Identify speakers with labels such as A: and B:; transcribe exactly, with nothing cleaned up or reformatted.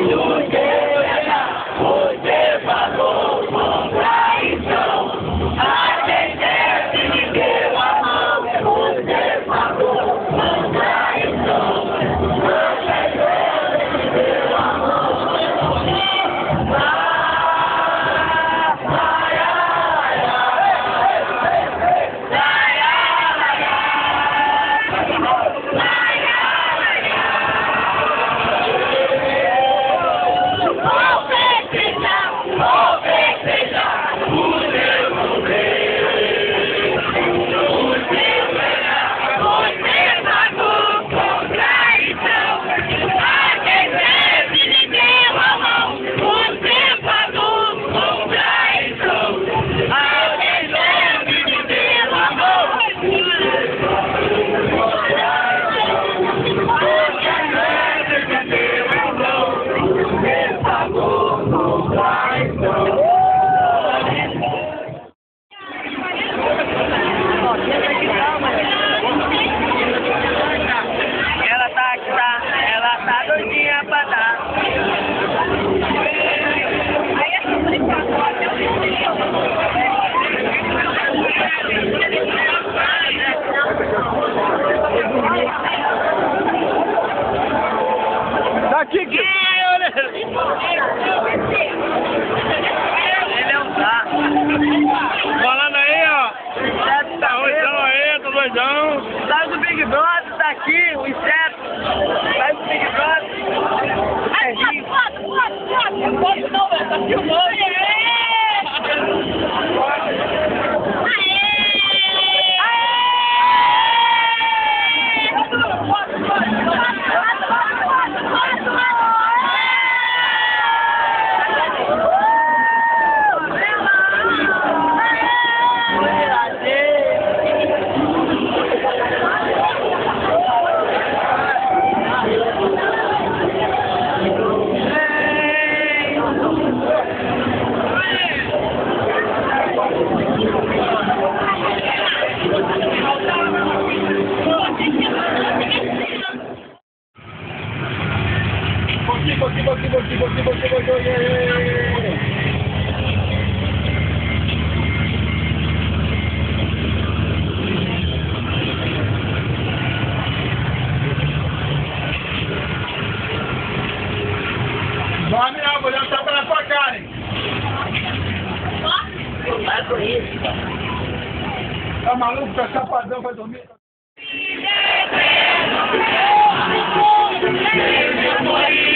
A: Você pagou com traição. A quem deve me deu a mão. Você pagou com traição. A quem deve me deu a mão.
B: Daqui que...
A: Ele é um saco.
B: Falando aí, ó. Tá doidão aí, tá doidão.
A: Sai do Big Brother, tá aqui, o inseto. Sai do Big Brother. É rico. Foto, foto, foto. Não pode não, velho. Tá filmando.
B: Aqui, aqui, aqui, aqui, aqui, aqui, aqui. Não, não, vou jantar pra sua cara, hein?
A: Para com isso.
B: Tá maluco? Tá chapadão, vai dormir?
A: Morrer.